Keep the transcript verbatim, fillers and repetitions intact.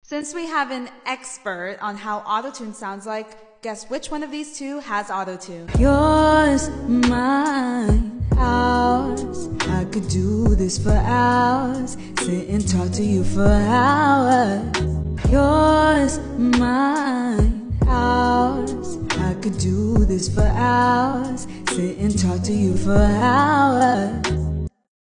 Since we have an expert on how autotune sounds like, guess which one of these two has autotune? Yours, mine, ours. I could do this for hours, sit and talk to you for hours. Yours, mine, ours. I could do this for hours, sit and talk to you for hours.